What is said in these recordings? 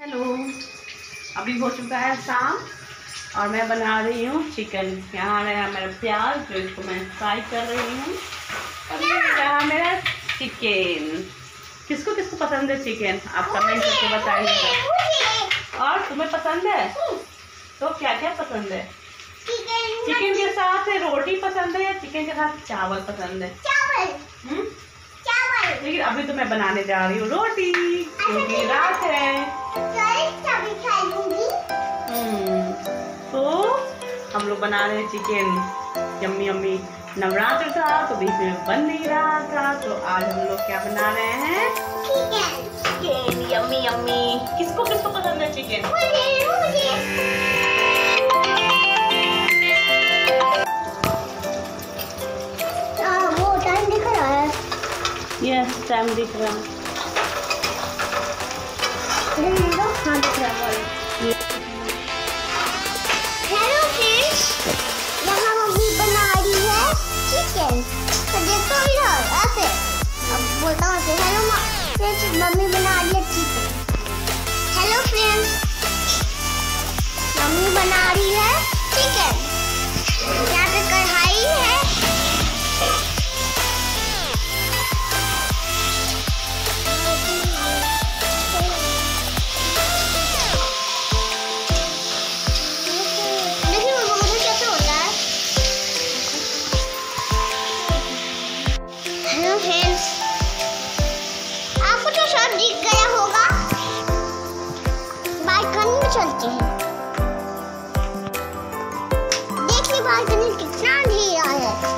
Hello, अभी हो चुका है शाम और मैं बना रही हूँ चिकन। यहाँ रहा मेरा प्याज जो इसको मैं फ्राई कर रही हूँ और ये रहा मेरा चिकन। किसको किसको पसंद है चिकन, आप कमेंट करके बताइएगा। और तुम्हें पसंद है तो क्या क्या पसंद है? चिकन के साथ रोटी पसंद है या चिकन के साथ चावल पसंद है? चावल। लेकिन अभी तो मैं बनाने जा रही हूँ रोटी क्योंकि रात है। तो हम लोग बना रहे हैं चिकन। Yummy yummy. नवरात्र था तो बीच में बन नहीं रहा था, तो आज हम लोग क्या बना रहे हैं? चिकन। Yummy yummy. किसको किसको पसंद है चिकन? वो टाइम दिख रहा है। यस, टाइम दिख रहा है। हाँ दिख रहा है। हेलो फ्रेंड्स, यहाँ मम्मी बना रही है चिकन। तो देखो इधर ऐसे, अब बोलता हूँ ऐसे, हेलो फ्रेंड्स, मम्मी बना रही है चिकन। हेलो फ्रेंड्स, मम्मी बना रही है चिकन। यहाँ पे कढ़ाई है, आपको तो सब दिख गया होगा। बालकनी में चलते हैं, देखिए बालकनी कितना अंधेरा है।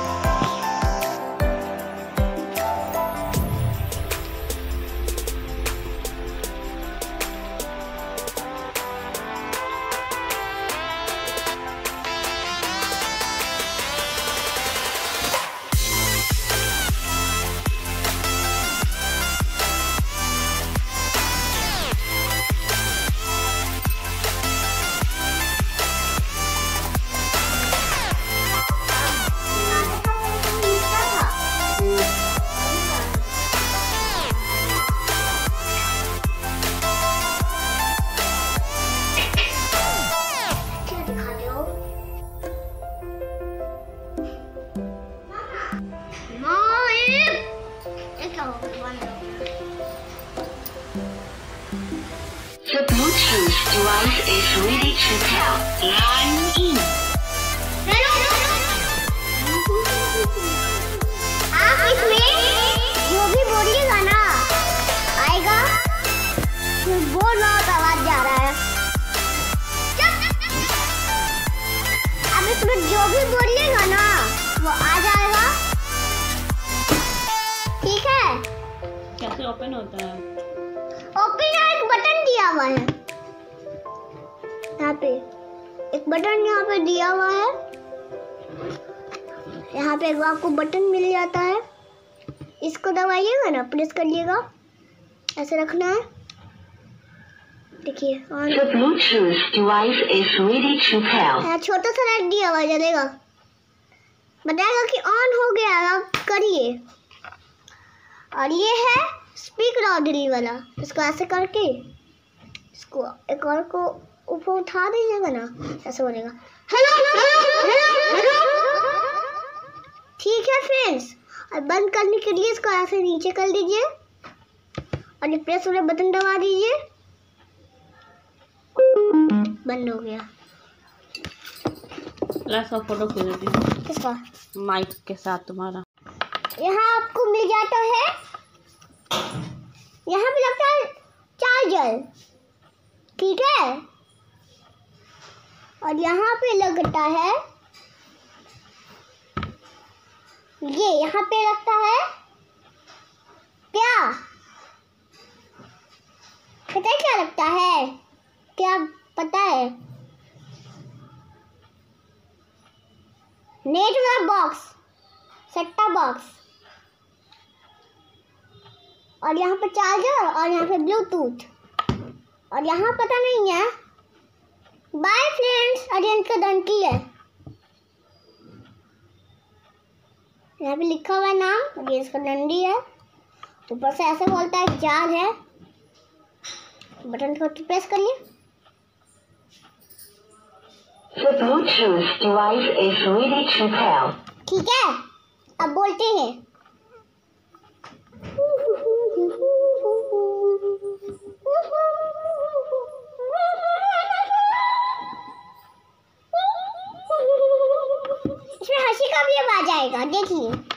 The Bluetooth device is ready to pair. Line in. आप इसमें जो भी बोलिएगा ना आएगा, बहुत आवाज जा रहा है। आप इसमें जो भी बोलिएगा ना वो आ जाएगा, ठीक है? कैसे ओपन होता है? ओपन एक बटन दिया हुआ है यहाँ पे, एक बटन यहाँ पे दिया हुआ है। यहाँ पे आपको बटन मिल जाता है, इसको दबाइएगा ना, प्रेस करिएगा, ऐसे रखना है। देखिए The Bluetooth device is ready to pair. छोटा सा लाइट दिया हुआ जलेगा, बताएगा कि ऑन हो गया, आप करिए। और ये है स्पीकर ऑडियो वाला, इसको ऐसे करके इसको एक और को ऊपर उठा दीजिएगा ना, ऐसे बोलेगा हेलो। ठीक है फ्रेंड्स, और बंद करने के लिए इसको ऐसे नीचे कर लीजिए और ये प्रेस वाला बटन दबा दीजिए, बंद हो गया। लास्ट फोटो खींच देती किसका? माइक के साथ तुम्हारा। यहाँ आपको मिल जाता है, यहाँ पे लगता है चार्जर, ठीक है? और यहाँ पे लगता है ये, यहाँ पे लगता है क्या पता है, क्या लगता है, क्या पता है? Network box, setup box. और यहाँ पे चार्जर और यहाँ पे ब्लूटूथ, और यहाँ पता नहीं है। बाय फ्रेंड्स, और ये इनका डंकी है, यहाँ पे लिखा हुआ है नाम, और ये इसका डंडी है। ऊपर से ऐसे बोलता है जाल है, बटन को प्रेस करिए। The Bluetooth device is ready to pair. ठीक है, अब बोलते हैं। इसमें हंसी का भी आवाज आएगा, देखिए।